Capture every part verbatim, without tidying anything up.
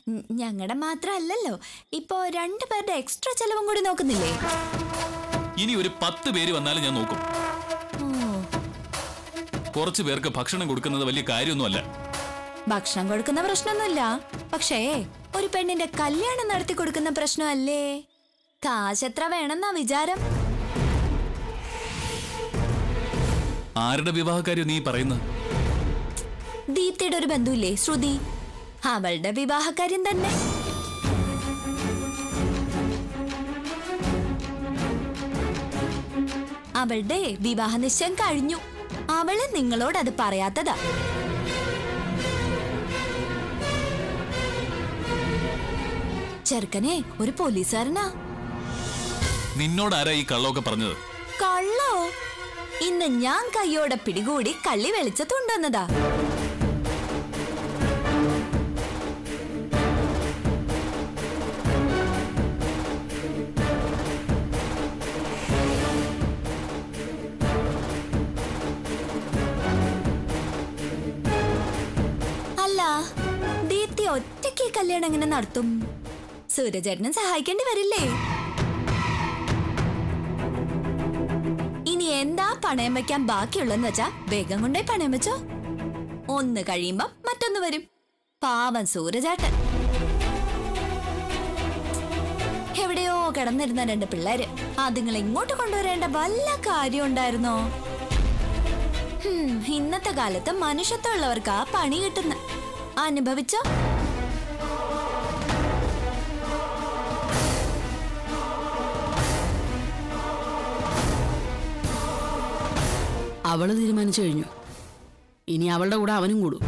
ഞങ്ങളുടെ മാത്രമല്ലല്ലോ, ഇപ്പോ രണ്ടു പേരുടെ എക്സ്ട്രാ ചെലവും കൂടി നോക്കുന്നില്ലേ? ഇനി ഒരു പത്ത് പേര് വന്നാലും ഞാൻ നോക്കും. കുറച്ചു പേർക്ക് ഭക്ഷണം കൊടുക്കുന്നത് വലിയ കാര്യമൊന്നുമല്ല. ഭക്ഷണം കൊടുക്കുന്ന പ്രശ്നമൊന്നുമില്ല, പക്ഷേ ഒരു പെണ്ണിന്റെ കല്യാണം നടത്തി കൊടുക്കുന്ന പ്രശ്നമല്ലേ? കാശ് എത്ര വേണമെന്നാ വിചാരം? ആരുടെ വിവാഹക്കാര്യം നീ പറയുന്നത്? ദീപ്തിയുടെ ഒരു ബന്ധുവില്ലേ, ശ്രുതി, അവളുടെ വിവാഹകാര്യം തന്നെ. അവളുടെ വിവാഹ നിശ്ചയം കഴിഞ്ഞു. അവള് നിങ്ങളോട് അത് പറയാത്തതാ. ചെറുക്കനെ ഒരു പോലീസുകാരനാ. നിന്നോട് ആരാ ഈ കള്ളമൊക്കെ പറഞ്ഞത്? കള്ളോ? ഇന്ന് ഞാൻ കയ്യോടെ പിടികൂടി കള്ളി വെളിച്ചത്തുണ്ടെന്നതാ. അല്ല, ദീപ്തി ഒറ്റയ്ക്ക് കല്യാണം എങ്ങനെ നടത്തും? സൂരജേട്ടനും സഹായിക്കേണ്ടി വരില്ലേ? ഇനി എന്താ പണയം വെക്കാൻ ബാക്കിയുള്ളെന്ന് വെച്ചാ വേഗം കൊണ്ടേ പണയം വെച്ചോ. ഒന്ന് കഴിയുമ്പോ മറ്റൊന്ന് വരും. പാവം സൂരജേട്ടൻ. എവിടെയോ കിടന്നിരുന്ന രണ്ട് പിള്ളേര്, അതുങ്ങൾ ഇങ്ങോട്ട് കൊണ്ടുവരേണ്ട വല്ല കാര്യം ഉണ്ടായിരുന്നോ? ഇന്നത്തെ കാലത്ത് മനുഷ്യത്വമുള്ളവർക്കാ പണി കിട്ടുന്ന. അനുഭവിച്ചോ? അവള് തീരുമാനിച്ചു കഴിഞ്ഞു. ഇനി അവളുടെ കൂടെ അവനും കൂടും.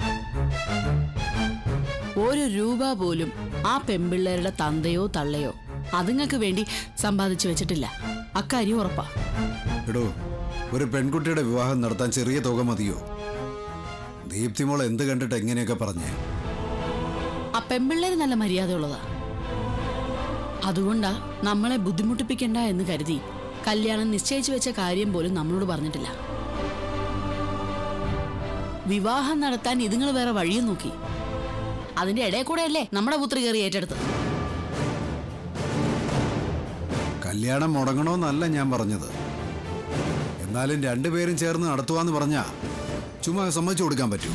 ഒരു രൂപ പോലും ആ പെൺപിള്ളേരുടെ തന്തയോ തള്ളയോ അതുങ്ങൾക്ക് വേണ്ടി സമ്പാദിച്ചു വെച്ചിട്ടില്ല. അക്കാര്യം ഉറപ്പാ. എടോ, ഒരു പെൺകുട്ടിയുടെ വിവാഹം നടത്താൻ ചെറിയ തുക മതിയോ? ദീപ്തിമോൾ എന്ത് കണ്ടിട്ട് എങ്ങനെയൊക്കെ പറഞ്ഞേ? ആ പെൺപിള്ളേര് നല്ല മര്യാദയുള്ളതാ. അതുകൊണ്ടാ നമ്മളെ ബുദ്ധിമുട്ടിപ്പിക്കണ്ട എന്ന് കരുതി കല്യാണം നിശ്ചയിച്ചു വെച്ച കാര്യം പോലും നമ്മളോട് പറഞ്ഞിട്ടില്ല. വിവാഹം നടത്താൻ ഇതുങ്ങൾ വേറെ വഴിയും നോക്കി. അതിന്റെ ഇടയിൽ കൂടെയല്ലേ നമ്മുടെ പുത്രി കയറി ഏറ്റെടുത്തത്. കല്യാണം മുടങ്ങണോന്നല്ല ഞാൻ പറഞ്ഞത്. എന്നാലും രണ്ടുപേരും ചേർന്ന് നടത്തുവാന്ന് പറഞ്ഞാ ചുമ്മാ സമ്മതിച്ചു കൊടുക്കാൻ പറ്റൂ?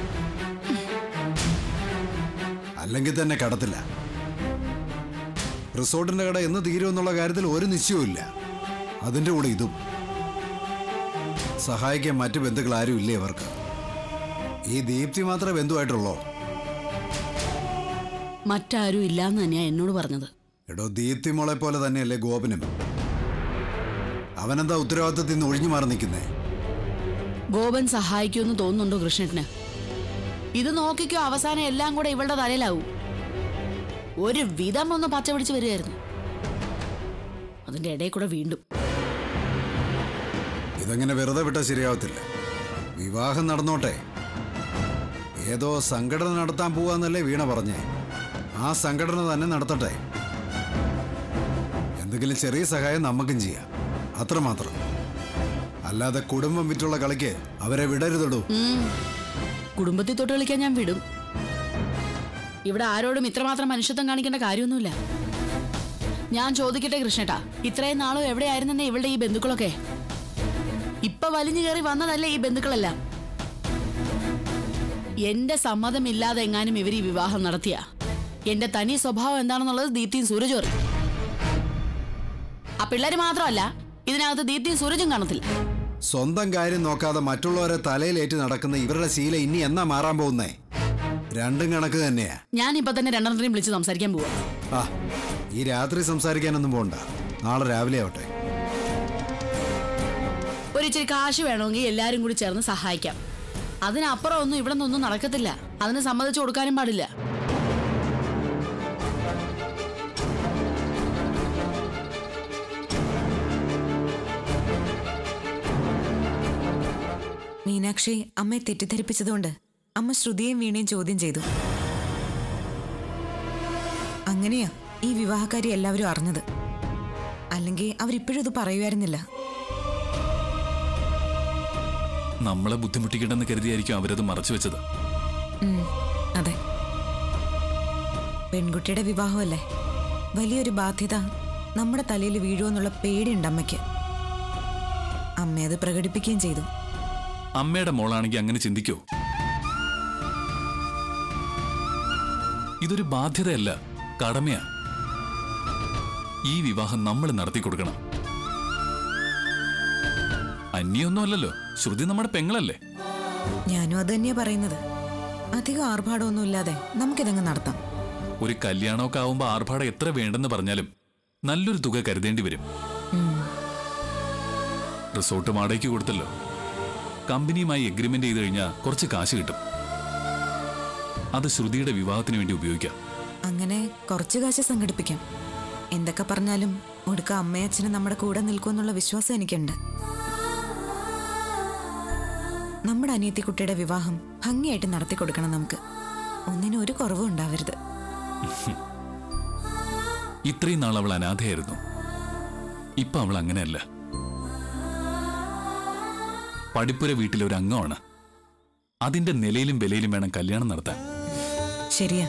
അല്ലെങ്കിൽ തന്നെ കടത്തില്ല. റിസോർട്ടിന്റെ കട എന്ന് തീരുമെന്നുള്ള കാര്യത്തിൽ ഒരു നിശ്ചയവുമില്ല. അതിന്റെ കൂടെ ഇതും. സഹായിക്കാൻ മറ്റു ബന്ധുക്കൾ ആരും ഇല്ലേ അവർക്ക്? ഈ ദീപ്തി മാത്രമേ ബന്ധുവായിട്ടുള്ളോ? മറ്റാരും ഇല്ലാന്ന് തന്നെയാ എന്നോട് പറഞ്ഞത്. എടോ, ദീപ്തി മോളെ പോലെ തന്നെയല്ലേ ഗോപനും? അവനെന്താ ഉത്തരവാദിത്തത്തിൽ നിന്ന് ഒഴിഞ്ഞു മാറി നിൽക്കുന്നേ? ഗോപൻ സഹായിക്കുമെന്ന് തോന്നുന്നുണ്ടോ കൃഷ്ണേട്ടന്? ഇത് നോക്കിക്കോ, അവസാനം എല്ലാം കൂടെ ഇവളുടെ തലയിലാവും. ഒരു വിധം ഒന്ന് പച്ച പിടിച്ച് വരികയായിരുന്നു. അതിന്റെ ഇടയിൽ കൂടെ വീണ്ടും. ഇതങ്ങനെ വെറുതെ വിട്ടാൽ ശരിയാവത്തില്ല. വിവാഹം നടന്നോട്ടെ. ഏതോ സംഘടന നടത്താൻ പോവാന്നല്ലേ വീണ പറഞ്ഞേ? ആ സംഘടന തന്നെ നടത്തട്ടെ. എന്തെങ്കിലും ചെറിയ സഹായം നമുക്കും ചെയ്യാം, അത്രമാത്രം. അല്ലാതെ കുടുംബം വിറ്റുള്ള കളിക്ക് അവരെ വിടരുതടൂ. കുടുംബത്തിൽ തൊട്ട് കളിക്കാൻ ഞാൻ വിടും. ഇവിടെ ആരോടും ഇത്രമാത്രം മനുഷ്യത്വം കാണിക്കേണ്ട കാര്യമൊന്നുമില്ല. ഞാൻ ചോദിക്കട്ടെ കൃഷ്ണേട്ടാ, ഇത്രയും നാളും എവിടെയായിരുന്നെ ഇവളുടെ ഈ ബന്ധുക്കളൊക്കെ? ഇപ്പൊ വലിഞ്ഞു കയറി വന്നതല്ലേ ഈ ബന്ധുക്കളെല്ലാം? എന്റെ സമ്മതമില്ലാതെ എങ്ങാനും ഇവർ ഈ വിവാഹം നടത്തിയ എന്റെ തനി സ്വഭാവം എന്താണെന്നുള്ളത് ദീപ്തിയും സൂരജും അറിയും. ആ പിള്ളേര് മാത്രമല്ല, ഇതിനകത്ത് ദീപ്തിയും സൂരജും കാണത്തില്ല. സ്വന്തം കാര്യം നോക്കാതെ മറ്റുള്ളവരെ തലയിലേറ്റ് നടക്കുന്ന ഇവരുടെ ശീലം ഇനി എന്നാ മാറാൻ പോകുന്നേ? രണ്ടും കണക്ക് തന്നെയാ. ഞാൻ ഇപ്പൊ തന്നെ രണ്ടെണ്ണത്തിനെയും വിളിച്ച് സംസാരിക്കാൻ പോവാ. ആ, ഈ രാത്രി സംസാരിക്കാനൊന്നും പോണ്ട, നാളെ രാവിലെ ആവട്ടെ. ഒരിച്ചിരി കാശ് വേണമെങ്കിൽ എല്ലാരും കൂടി ചേർന്ന് സഹായിക്കാം. അതിനപ്പുറം ഒന്നും ഇവിടെ നിന്നൊന്നും നടക്കത്തില്ല. അതിന് സമ്മതിച്ചു കൊടുക്കാനും പാടില്ല. മീനാക്ഷി അമ്മയെ തെറ്റിദ്ധരിപ്പിച്ചതുകൊണ്ട് അമ്മ ശ്രുതിയെയും വീണയും ചോദ്യം ചെയ്തു. അങ്ങനെയാ ഈ വിവാഹക്കാരി എല്ലാവരും അറിഞ്ഞത്. അല്ലെങ്കിൽ അവരിപ്പോഴും ഇത് പറയുമായിരുന്നില്ല. നമ്മളെ ബുദ്ധിമുട്ടിക്കണ്ടെന്ന് കരുതിയായിരിക്കും അവരത് മറച്ചു വെച്ചത്. അതെ. പെൺകുട്ടിയുടെ വിവാഹമല്ലേ, വലിയൊരു ബാധ്യത നമ്മുടെ തലയിൽ വീഴുമെന്നുള്ള പേടിയുണ്ട് അമ്മയ്ക്ക്. അമ്മ അത് പ്രകടിപ്പിക്കുകയും ചെയ്തു. അമ്മയുടെ മോളാണെങ്കിൽ അങ്ങനെ ചിന്തിക്കോ? ഇതൊരു ബാധ്യതയല്ല, കടമയാ. ഈ വിവാഹം നമ്മൾ നടത്തി കൊടുക്കണം. അന്യൊന്നുമല്ലല്ലോ, ശ്രുതി നമ്മുടെ പെങ്ങളല്ലേ. ഞാനും അത് തന്നെയാ പറയുന്നത്. അധികം ആർഭാടമൊന്നും ഇല്ലാതെ നമുക്കിതങ്ങ് നടത്താം. ഒരു കല്യാണമൊക്കെ ആവുമ്പോ ആർഭാടം എത്ര വേണ്ടെന്ന് പറഞ്ഞാലും നല്ലൊരു തുക കരുതേണ്ടി വരും. റിസോർട്ട് വാടകയ്ക്ക് കൊടുത്തല്ലോ. കമ്പനിയുമായി എഗ്രിമെന്റ് ചെയ്ത് കഴിഞ്ഞാൽ കുറച്ച് കാശ് കിട്ടും. അത് ശ്രുതിയുടെ വിവാഹത്തിന് വേണ്ടി ഉപയോഗിക്കാം. അങ്ങനെ കുറച്ച് കാശ് സംഘടിപ്പിക്കാം. എന്തൊക്കെ പറഞ്ഞാലും ഒടുക്ക അമ്മയച്ഛനും നമ്മുടെ കൂടെ നിൽക്കുമെന്നുള്ള വിശ്വാസം എനിക്കുണ്ട്. നമ്മുടെ അനിയത്തിക്കുട്ടിയുടെ വിവാഹം ഭംഗിയായിട്ട് നടത്തി കൊടുക്കണം നമുക്ക്. ഒന്നിനും ഒരു കുറവും ഉണ്ടാവരുത്. ഇത്രയും നാൾ അവൾ അനാഥയായിരുന്നു. ഇപ്പൊ അവൾ അങ്ങനെയല്ല. പടിപ്പുര വീട്ടിലെ ഒരു അംഗമാണ്. അതിന്റെ നിലയിലും വിലയിലും വേണം കല്യാണം നടത്താൻ. ശരിയാ.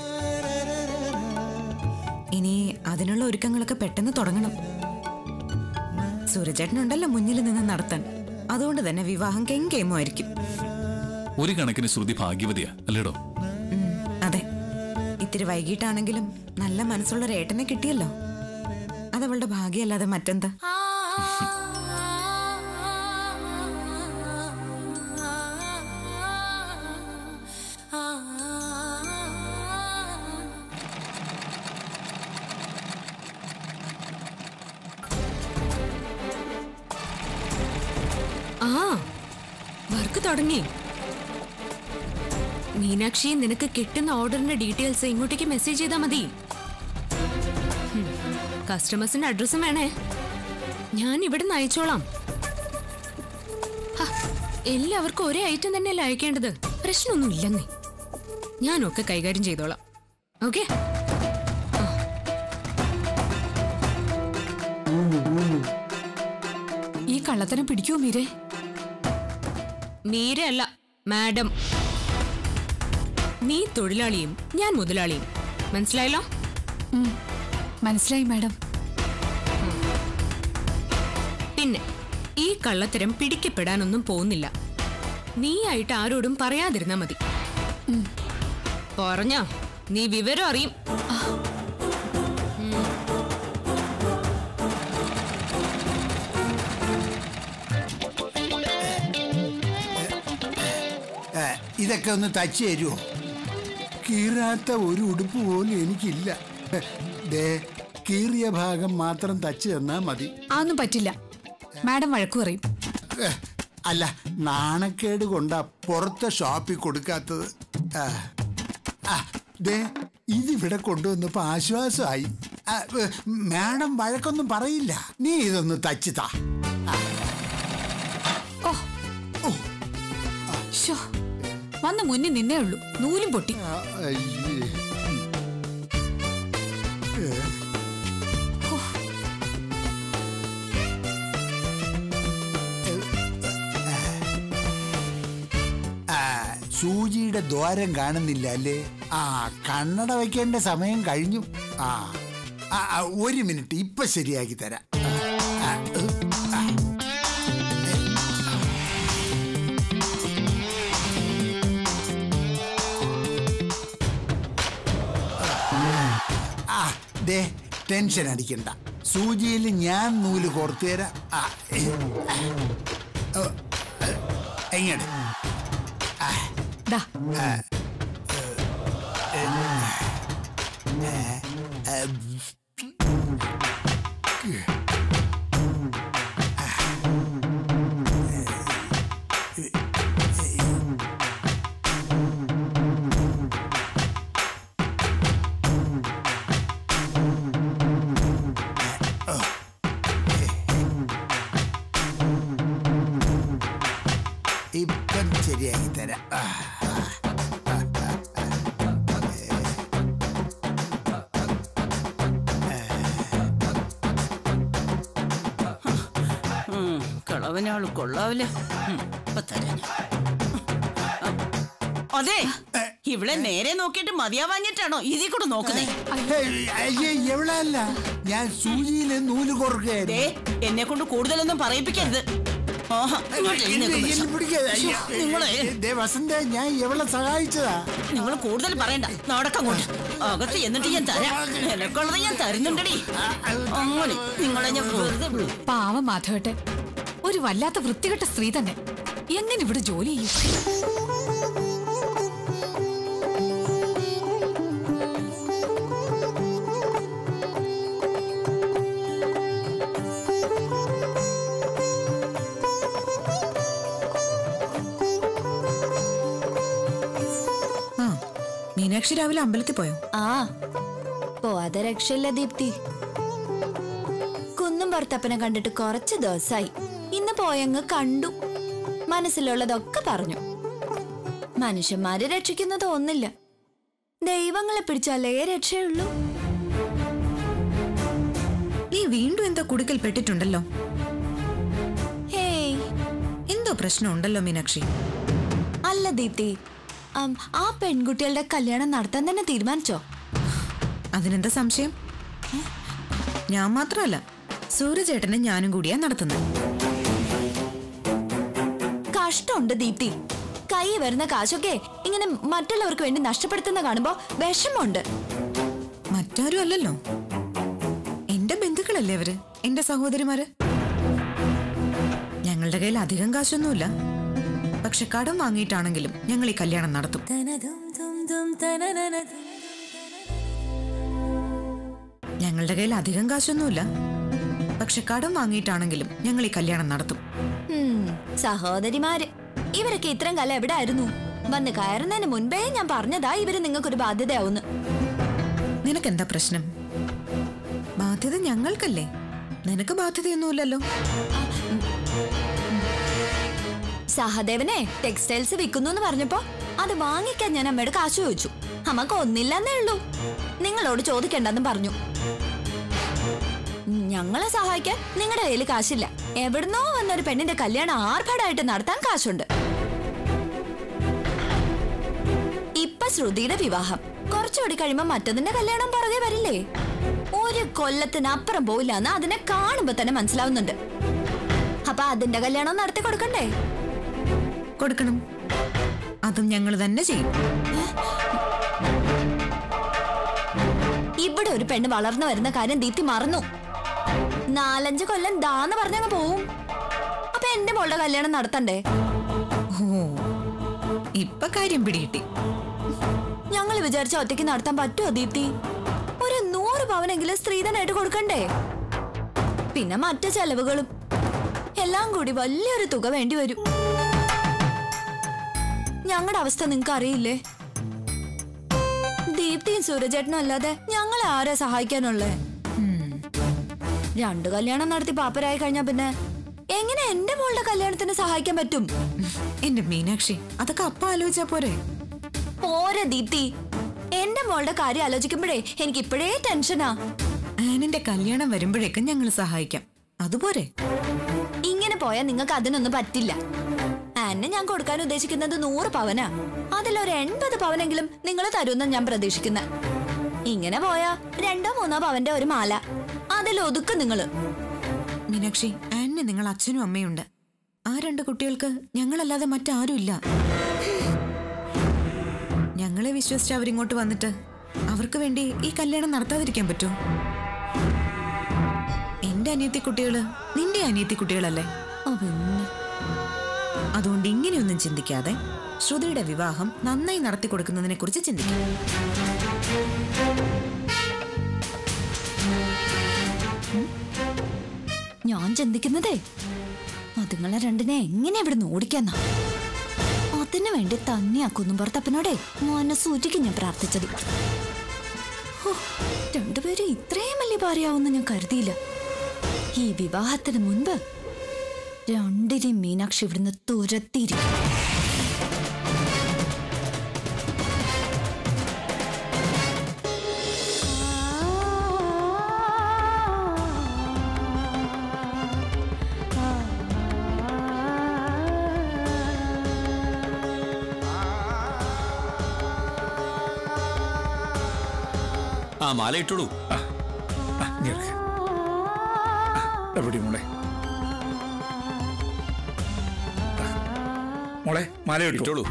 ഇനി അതിനുള്ള ഒരുക്കങ്ങളൊക്കെ പെട്ടെന്ന് തുടങ്ങണം. സൂരജേട്ടനുണ്ടല്ലോ മുന്നിൽ നിന്ന് നടത്താൻ. അതുകൊണ്ട് തന്നെ വിവാഹം കെങ്കേമോ-ആയിരിക്കും. ഒരു കണക്കിന് ശ്രുതി ഭാഗ്യവതിയാ അല്ലേടോ? അതെ, ഇത്തിരി വൈകിട്ടാണെങ്കിലും നല്ല മനസ്സുള്ള ഒരു ഏട്ടനെ കിട്ടിയല്ലോ. അതവളുടെ ഭാഗ്യമല്ലാതെ മറ്റെന്താ. ആ വർക്ക് തുടങ്ങി. മീനാക്ഷി, നിനക്ക് കിട്ടുന്ന ഓർഡറിന്റെ ഡീറ്റെയിൽസ് ഇങ്ങോട്ടേക്ക് മെസ്സേജ് ചെയ്താൽ മതി. കസ്റ്റമേഴ്സിന്റെ അഡ്രസ്സും വേണേ, ഞാൻ ഇവിടെ നിന്ന് അയച്ചോളാം. എല്ലാവർക്കും ഒരേ ഐറ്റം തന്നെയല്ലേ അയക്കേണ്ടത്. പ്രശ്നമൊന്നും ഇല്ലെന്നേ, ഞാനൊക്കെ കൈകാര്യം ചെയ്തോളാം. ഓക്കെ. ഈ കള്ളത്തരം പിടിക്കുമോ മീരെ? മീര അല്ല, മാഡം. നീ തൊഴിലാളിയും ഞാൻ മുതലാളിയും. മനസ്സിലായല്ലോ? മനസ്സിലായി മാഡം. പിന്നെ ഈ കള്ളത്തരം പിടിക്കപ്പെടാനൊന്നും പോകുന്നില്ല. നീ ആയിട്ട് ആരോടും പറയാതിരുന്നാ മതി. പറഞ്ഞോ, നീ വിവരം അറിയും. ഇതൊക്കെ ഒന്ന് തച്ച് തരുമോ? കീറാത്ത ഒരു ഉടുപ്പ് പോലും എനിക്കില്ല. ദേ, കീറിയ ഭാഗം മാത്രം തച്ച് തന്നാ മതി. അതൊന്നും പറ്റില്ല, മാഡം വഴക്കു പറയും. അല്ല, നാണക്കേട് കൊണ്ടാ പുറത്തെ ഷോപ്പിൽ കൊടുക്കാത്തത്. ദേ, ഇതിവിടെ കൊണ്ടുവന്നപ്പോ ആശ്വാസമായി. മാഡം വഴക്കൊന്നും പറയില്ല. നീ ഇതൊന്ന് തച്ച് താ. വന്ന് മുന്നിൽ നിന്നേ ഉള്ളൂ, നൂലും പൊട്ടി. സൂചിയുടെ ദ്വാരം കാണുന്നില്ല അല്ലേ? ആ, കണ്ണട വയ്ക്കേണ്ട സമയം കഴിഞ്ഞു. ആ, ഒരു മിനിറ്റ്, ഇപ്പൊ ശരിയാക്കി തരാം. ടെൻഷൻ അടിക്കണ്ട, സൂചിയിൽ ഞാൻ നൂല് കോർത്തു തരാം. എങ്ങോട്ട്? ഇപ്പം ശരിയാക്കി തരാം. കളവനാള് കൊള്ളാവില്ല. അതെ, ഇവിടെ നേരെ നോക്കിയിട്ട് മതിയാവാഞ്ഞിട്ടാണോ ഇതിൽ കൂടെ നോക്കുന്നത്? എവിടെയല്ല, ഞാൻ സൂചിയില് നൂല് കോർക്കുകയായിരുന്നു. എന്നെ കൊണ്ട് കൂടുതലൊന്നും പറയിപ്പിക്കരുത്. വസന്ത, ഞാൻ എവിടെ സഹായിച്ചതാ? നിങ്ങൾ കൂടുതൽ പറയണ്ട, നടക്കങ്ങോട്ട്. അകത്ത് എന്നിട്ട് ഞാൻ തരാം. നിനക്കുള്ളത് ഞാൻ തരുന്നുണ്ടടി. അങ്ങനെ നിങ്ങളെ ഞാൻ വെറുതെ. പാവം മാധവട്ടെ, ഒരു വല്ലാത്ത വൃത്തികെട്ട സ്ത്രീ തന്നെ. എങ്ങനെ ഇവിടെ ജോലി ചെയ്യും? മീനാക്ഷി രാവിലെ അമ്പലത്തിൽ പോയോ? ആ, പോവാതെ രക്ഷയില്ല ദീപ്തി. കുന്നും ഭർത്തപ്പനെ കണ്ടിട്ട് കുറച്ച് ദിവസമായി. ഇന്ന് പോയങ്ങ് കണ്ടു, മനസ്സിലുള്ളതൊക്കെ പറഞ്ഞു. മനുഷ്യന്മാര് രക്ഷിക്കുന്നത് ഒന്നില്ല, ദൈവങ്ങളെ പിടിച്ചാലേ രക്ഷയുള്ളൂ. നീ വീണ്ടും എന്തോ കുടുക്കൽ പെട്ടിട്ടുണ്ടല്ലോ. ഹേയ്, എന്തോ പ്രശ്നമുണ്ടല്ലോ മീനാക്ഷി. അല്ല ദീപ്തി, ആ പെൺകുട്ടികളുടെ കല്യാണം നടത്താൻ തന്നെ തീരുമാനിച്ചോ? അതിനെന്താ സംശയം? ഞാൻ മാത്രമല്ല, സൂര്യചേട്ടനും ഞാനും കൂടിയാ നടത്തുന്നത്. കഷ്ടമുണ്ട് ദീപ്തി. കൈ വരുന്ന കാശൊക്കെ ഇങ്ങനെ മറ്റുള്ളവർക്ക് വേണ്ടി നഷ്ടപ്പെടുത്തുന്ന കാണുമ്പോ വിഷമമുണ്ട്. മറ്റാരും അല്ലല്ലോ, എന്റെ ബന്ധുക്കളല്ലേ അവര്, എന്റെ സഹോദരിമാര്. ഞങ്ങളുടെ കയ്യിൽ അധികം കാശൊന്നുമില്ല, പക്ഷെ കടം വാങ്ങിയിട്ടാണെങ്കിലും ഞങ്ങൾ ഈ കല്യാണം നടത്തും. ഞങ്ങളുടെ കയ്യിൽ അധികം കാശൊന്നുമില്ല, പക്ഷെ കടം വാങ്ങിയിട്ടാണെങ്കിലും ഞങ്ങൾ ഈ കല്യാണം നടത്തും. സഹോദരിമാര് ഇവരൊക്കെ ഇത്രയും കാലം എവിടെ ആയിരുന്നു? വന്ന് കയറുന്നതിന് മുൻപേ ഞാൻ പറഞ്ഞതാ ഇവര് നിങ്ങൾക്കൊരു ബാധ്യതയാവുന്നു. നിനക്കെന്താ പ്രശ്നം? ബാധ്യത ഞങ്ങൾക്കല്ലേ, നിനക്ക് ബാധ്യതയൊന്നുമില്ലല്ലോ. സഹദേവനെ ടെക്സ്റ്റൈൽസ് വിൽക്കുന്നു എന്ന് പറഞ്ഞപ്പോ അത് വാങ്ങിക്കാൻ ഞാൻ അമ്മയോട് കാശ് ചോദിച്ചു. അമ്മക്ക് ഒന്നില്ലെന്നേ ഉള്ളൂ, നിങ്ങളോട് ചോദിക്കണ്ടെന്നും പറഞ്ഞു. ഞങ്ങളെ സഹായിക്കാൻ നിങ്ങളുടെ കയ്യിൽ കാശില്ല. എവിടുന്നോ വന്നൊരു പെണ്ണിന്റെ കല്യാണം ആർഭാടായിട്ട് നടത്താൻ കാശുണ്ട്. ഇപ്പൊ ശ്രുതിയുടെ വിവാഹം, കുറച്ചുകൂടി കഴിയുമ്പോ മറ്റതിന്റെ കല്യാണം പുറകെ വരില്ലേ? ഒരു കൊല്ലത്തിനപ്പുറം പോയില്ലാന്ന് അതിനെ കാണുമ്പോ തന്നെ മനസ്സിലാവുന്നുണ്ട്. അപ്പൊ അതിന്റെ കല്യാണം നടത്തി കൊടുക്കണ്ടേ? കൊടുക്കണം, അതും ഞങ്ങൾ തന്നെ ചെയ്യും. ഇവിടെ ഒരു പെണ്ണ് വളർന്നു വരുന്ന കാര്യം ദീപ്തി മറന്നു. നാലഞ്ച് കൊല്ലം ദാന്ന് പറഞ്ഞങ്ങ് പോവും. അപ്പൊ എന്റെ മോളുടെ കല്യാണം നടത്തണ്ടേ? ഓ, ഇപ്പൊ കാര്യം പിടികിട്ടി. ഞങ്ങൾ വിചാരിച്ച ഒറ്റയ്ക്ക് നടത്താൻ പറ്റുമോ ദീപ്തി? ഒരു നൂറ് പവനെങ്കിലും സ്ത്രീധനായിട്ട് കൊടുക്കണ്ടേ? പിന്നെ മറ്റു ചെലവുകളും എല്ലാം കൂടി വലിയൊരു തുക വേണ്ടി വരും. ഞങ്ങളുടെ അവസ്ഥ നിങ്ങക്ക് അറിയില്ലേ? ദീപ്തിയും സൂരജേട്ടനും അല്ലാതെ ഞങ്ങളെ ആരാ സഹായിക്കാനുള്ളേ? രണ്ടു കല്യാണം നടത്തി പാപ്പരായി കഴിഞ്ഞാ പിന്നെ എങ്ങനെ എന്റെ മോളുടെ കല്യാണത്തിന് സഹായിക്കാൻ പറ്റും? എന്റെ മീനാക്ഷി, അതൊക്കെ അപ്പ ആലോചിച്ചാ പോരെ? പോരെ ദീപ്തി, എന്റെ മോളുടെ കാര്യം ആലോചിക്കുമ്പോഴേ എനിക്ക് ഇപ്പോഴേ ടെൻഷനാ. ആനിന്റെ കല്യാണം വരുമ്പോഴേക്കും ഞങ്ങൾ സഹായിക്കാം, അതുപോരെ? ഇങ്ങനെ പോയാൽ നിങ്ങൾക്ക് അതിനൊന്നും പറ്റില്ല. ആനെ ഞാൻ കൊടുക്കാൻ ഉദ്ദേശിക്കുന്നത് നൂറ് പവനാ. അതിലൊരു എൺപത് പവനെങ്കിലും നിങ്ങൾ തരുമെന്ന് ഞാൻ പ്രതീക്ഷിക്കുന്ന. ഇങ്ങനെ പോയാ രണ്ടോ മൂന്നോ പവന്റെ ഒരു മാല, അതിലൊതുക്കും നിങ്ങള്. മീനാക്ഷി, ആനിന് നിങ്ങൾ അച്ഛനും അമ്മയുണ്ട്. ആ രണ്ട് കുട്ടികൾക്ക് ഞങ്ങളല്ലാതെ മറ്റാരും ഇല്ല. ഞങ്ങളെ വിശ്വസിച്ച് അവരിങ്ങോട്ട് വന്നിട്ട് അവർക്ക് വേണ്ടി ഈ കല്യാണം നടത്താതിരിക്കാൻ പറ്റുമോ? എന്റെ അനിയത്തി കുട്ടികള് നിന്റെ അനിയത്തി കുട്ടികളല്ലേ? അതുകൊണ്ട് ഇങ്ങനെയൊന്നും ചിന്തിക്കാതെ ശ്രുതിയുടെ വിവാഹം നന്നായി നടത്തി കൊടുക്കുന്നതിനെ കുറിച്ച് ചിന്തിക്കും. ഞാൻ ചിന്തിക്കുന്നതേ അതുങ്ങളെ രണ്ടിനെ എങ്ങനെ ഇവിടെ ഓടിക്കാന്നാ. അതിനു വേണ്ടി തന്നെയാ കുന്നുംപുറത്തപ്പനോടെ മനസ്സൂറ്റിക്ക് ഞാൻ പ്രാർത്ഥിച്ചത്. രണ്ടുപേരും ഇത്രയും വലിയ ഭാര്യയാവുമെന്ന് ഞാൻ കരുതിയില്ല. ഈ വിവാഹത്തിന് മുൻപ് രണ്ടിനെയും മീനാക്ഷി ഇവിടുന്ന് തുരത്തിയിരിക്കും. മാല ഇട്ടോളൂ. എവിടെ മോളെ? മോളെ മാല ഇട്ടോളൂ.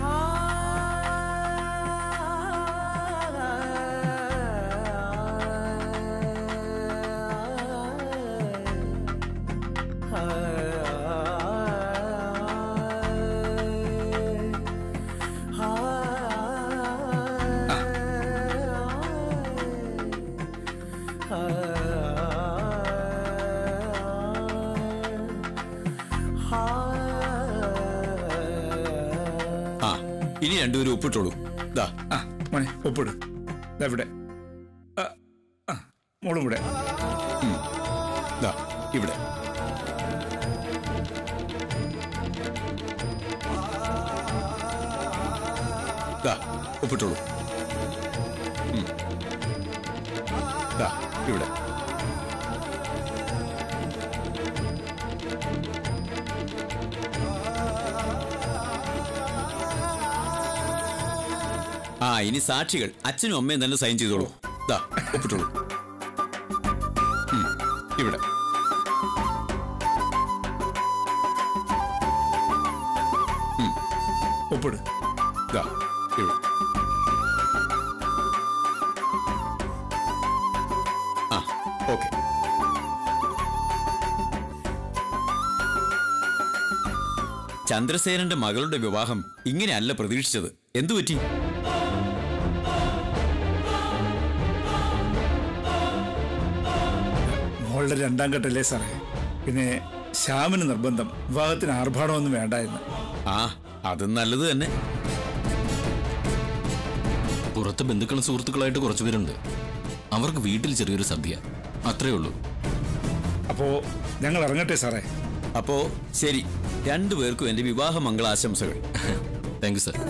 ഇനി രണ്ടുപേരും ഒപ്പിട്ടോളൂ. മോനെ ഒപ്പിട്. ഇവിടെ മോളും ഇവിടെ ഇവിടെ. ഒപ്പിട്ടോളൂ. ഇവിടെ. ആ ഇനി സാക്ഷികൾ അച്ഛനും അമ്മയും തന്നെ സൈൻ ചെയ്തോളൂ. ദാ ഒപ്പിട്ടോളൂ. ഇവിടെ. ഒപ്പിട്. ദാ ഇവിടെ. ആ ഓക്കെ. ചന്ദ്രസേനന്റെ മകളുടെ വിവാഹം ഇങ്ങനെയല്ല പ്രതീക്ഷിച്ചത്. എന്തു പറ്റി? മോളുടെ രണ്ടാം ഘട്ടല്ലേ സാറേ. പിന്നെ ശ്യാമിന് നിർബന്ധം വിവാഹത്തിന് ആർഭാടമൊന്നും വേണ്ടായിരുന്നു. ആ അതും നല്ലത് തന്നെ. പുറത്ത് ബന്ധുക്കളും സുഹൃത്തുക്കളായിട്ട് കുറച്ചു പേരുണ്ട്. അവർക്ക് വീട്ടിൽ ചെറിയൊരു സദ്യ, അത്രേ ഉള്ളൂ. അപ്പോ ഞങ്ങൾ ഇറങ്ങട്ടെ സാറേ. അപ്പോ ശരി, രണ്ടുപേർക്കും എന്റെ വിവാഹ മംഗളാശംസകൾ. Thank you sir.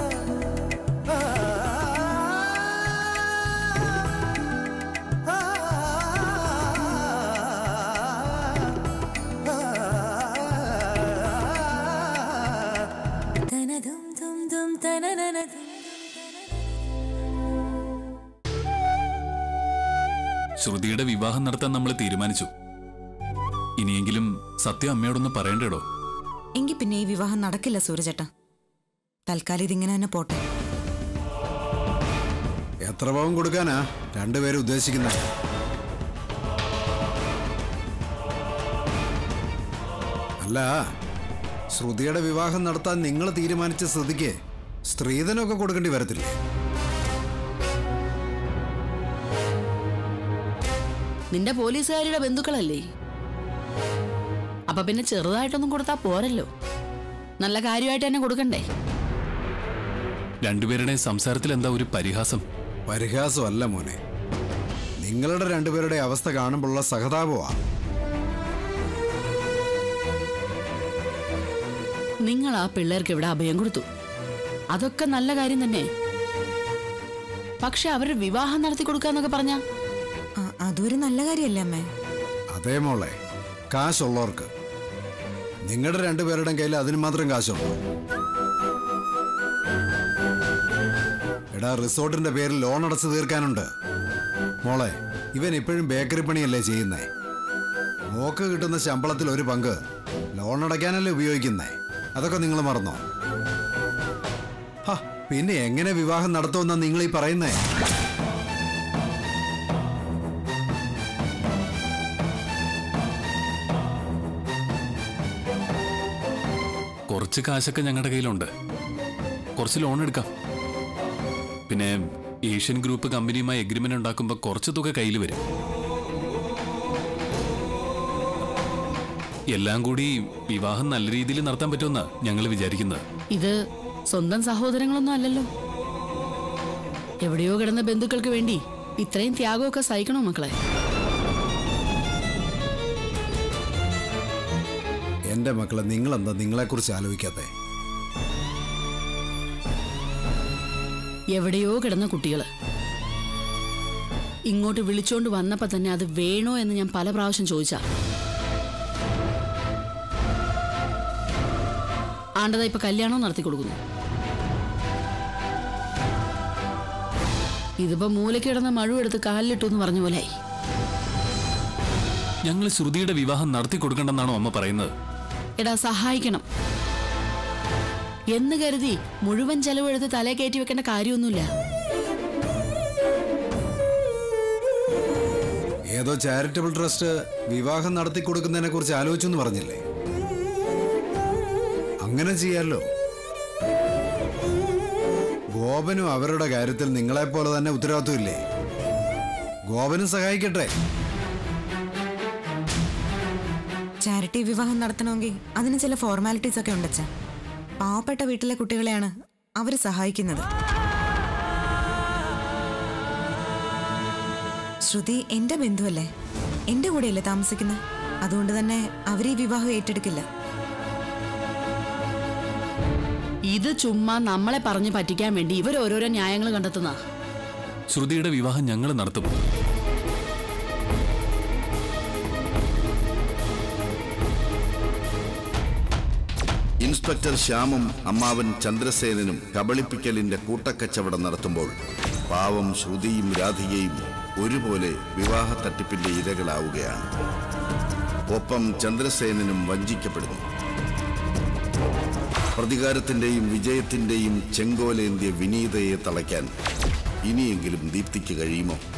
ശ്രുതിയുടെ വിവാഹം നടത്താൻ നമ്മൾ തീരുമാനിച്ചു. ഇനിയെങ്കിലും സത്യം അമ്മയോടൊന്ന് പറയണ്ടേടോ. എങ്കിൽ പിന്നെ ഈ വിവാഹം നടക്കില്ല സൂരജേട്ടാ. തൽക്കാലം ഇതിങ്ങനെ തന്നെ പോട്ടെ. എത്ര പവൻ കൊടുക്കാനാ രണ്ടുപേരും ഉദ്ദേശിക്കുന്നത്? അല്ല, ശ്രുതിയുടെ വിവാഹം നടത്താൻ നിങ്ങൾ തീരുമാനിച്ച ശ്രുതിക്ക് സ്ത്രീധനമൊക്കെ കൊടുക്കേണ്ടി വരത്തില്ലേ? നിന്റെ പോലീസുകാരുടെ ബന്ധുക്കളല്ലേ? അപ്പൊ പിന്നെ ചെറുതായിട്ടൊന്നും കൊടുത്താ പോരല്ലോ. നല്ല കാര്യമായിട്ട് തന്നെ കൊടുക്കണ്ടേ? രണ്ടുപേരുടെ സംസാരത്തിൽ എന്താ ഒരു പരിഹാസം? പരിഹാസമല്ല മോനെ, നിങ്ങളുടെ രണ്ടുപേരുടെ അവസ്ഥ കാണുമ്പോഴുള്ള സഹതാപമാ. നിങ്ങൾ ആ പിള്ളേർക്ക് ഇവിടെ അഭയം കൊടുത്തു, അതൊക്കെ നല്ല കാര്യം തന്നെ. പക്ഷെ അവരുടെ വിവാഹം നടത്തി കൊടുക്കാന്നൊക്കെ പറഞ്ഞ അതൊരു നല്ല കാര്യമല്ലേ അമ്മേ? അതേ മോളെ, കാശുള്ളവർക്ക്. നിങ്ങളുടെ രണ്ടുപേരുടെയും കയ്യിൽ അതിന് മാത്രം കാശുള്ളൂ. എടാ, റിസോർട്ടിന്റെ പേരിൽ ലോൺ അടച്ചു തീർക്കാനുണ്ട്. മോളെ, ഇവൻ ഇപ്പോഴും ബേക്കറി പണിയല്ലേ ചെയ്യുന്നേ. മോക്ക് കിട്ടുന്ന ശമ്പളത്തിൽ ഒരു പങ്ക് ലോൺ അടയ്ക്കാനല്ലേ ഉപയോഗിക്കുന്നേ. അതൊക്കെ നിങ്ങൾ മറന്നോ? പിന്നെ എങ്ങനെ വിവാഹം നടത്തുമെന്നാ നിങ്ങൾ ഈ പറയുന്നേ? കുറച്ച് കാശൊക്കെ ഞങ്ങളുടെ കയ്യിലുണ്ട്. കുറച്ച് ലോൺ എടുക്കാം. പിന്നെ ഏഷ്യൻ ഗ്രൂപ്പ് കമ്പനിയുമായി എഗ്രിമെന്റ് ഉണ്ടാക്കുമ്പോൾ കുറച്ച് തുക കയ്യിൽ വരും. എല്ലാം കൂടി വിവാഹം നല്ല രീതിയിൽ നടത്താൻ പറ്റുമെന്നാ ഞങ്ങൾ വിചാരിക്കുന്നത്. ഇത് സ്വന്തം സഹോദരങ്ങളൊന്നും അല്ലല്ലോ. എവിടെയോ കിടന്ന ബന്ധുക്കൾക്ക് വേണ്ടി ഇത്രയും ത്യാഗമൊക്കെ സഹിക്കണോ മക്കളെ? എന്റെ മക്കളെ, നിങ്ങളെന്താ നിങ്ങളെക്കുറിച്ച് ആലോചിക്കാത്തെ? എവിടെയോ കിടന്ന കുട്ടികള് ഇങ്ങോട്ട് വിളിച്ചോണ്ട് വന്നപ്പോ തന്നെ അത് വേണോ എന്ന് ഞാൻ പല പ്രാവശ്യം ചോദിച്ചാ. ആണ്ടതാ ഇപ്പൊ കല്യാണം നടത്തി കൊടുക്കുന്നു. ഇതിപ്പോ മൂലക്കിടന്ന മഴു എടുത്ത് കാലിലിട്ടു എന്ന് പറഞ്ഞ പോലെ. ഞങ്ങൾ ശ്രുതിയുടെ വിവാഹം നടത്തി കൊടുക്കണ്ടെന്നാണോ അമ്മ പറയുന്നത്? എടാ സഹായിക്കണം എന്ന് കരുതി മുഴുവൻ ചെലവെടുത്ത് തലേ കയറ്റി വെക്കേണ്ട കാര്യമൊന്നുമില്ല. ഏതോ ചാരിറ്റബിൾ ട്രസ്റ്റ് വിവാഹം നടത്തി കൊടുക്കുന്നതിനെ കുറിച്ച് ആലോചിച്ചു എന്ന് പറഞ്ഞില്ലേ? അങ്ങനെ ചെയ്യാലോ. ഗോപനും അവരുടെ കാര്യത്തിൽ നിങ്ങളെപ്പോലെ തന്നെ ഉത്തരവാദിത്വമില്ലേ? ഗോപനും സഹായിക്കട്ടെ. ചാരിറ്റി വിവാഹം നടത്തണമെങ്കിൽ അതിന് ചില ഫോർമാലിറ്റീസ് ഒക്കെ ഉണ്ടച്ച. പാവപ്പെട്ട വീട്ടിലെ കുട്ടികളെയാണ് അവര് സഹായിക്കുന്നത്. ശ്രുതി എന്റെ ബന്ധുവല്ലേ, എന്റെ കൂടെയല്ലേ താമസിക്കുന്നത്. അതുകൊണ്ട് തന്നെ അവര് ഈ വിവാഹം ഏറ്റെടുക്കില്ല. ഇത് ചുമ്മാ നമ്മളെ പറഞ്ഞു പറ്റിക്കാൻ വേണ്ടി ഇവർ ഓരോരോ ന്യായങ്ങൾ കണ്ടെത്തുന്ന. ശ്രുതിയുടെ വിവാഹം ഞങ്ങൾ നടത്തും. ഇൻസ്പെക്ടർ ശ്യാമും അമ്മാവൻ ചന്ദ്രസേനനും കബളിപ്പിക്കലിന്റെ കൂട്ടക്കച്ചവടം നടത്തുമ്പോൾ പാവം ശ്രുതിയും രാധികയും ഒരുപോലെ വിവാഹ തട്ടിപ്പിന്റെ ഇരകളാവുകയാണ്. ഒപ്പം ചന്ദ്രസേനനും വഞ്ചിക്കപ്പെടുന്നു. പ്രതികാരത്തിന്റെയും വിജയത്തിന്റെയും ചെങ്കോലേന്ത്യ വിനീതയെ തളയ്ക്കാൻ ഇനിയെങ്കിലും ദീപ്തിക്ക് കഴിയുമോ?